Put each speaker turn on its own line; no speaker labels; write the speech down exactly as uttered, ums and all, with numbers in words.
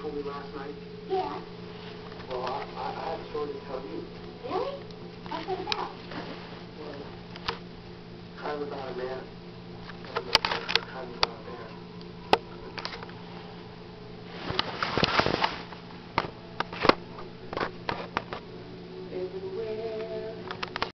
told me last night?
Yeah.
Well, I, I, I have a story to tell you.
Really? What's it about?
Well, kind of about a man